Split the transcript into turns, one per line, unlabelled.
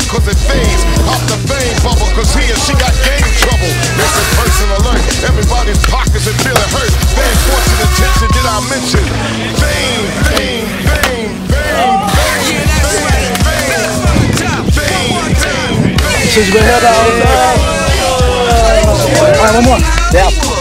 cause it fades. Pop the fame bubble, cause he or she got game trouble. It's a person alert, everybody's pockets are feeling hurt. Paying fortune attention, did I mention? Fame, fame, fame, fame, fame, fame, fame, fame, fame.
Since we're here, one more. Yeah.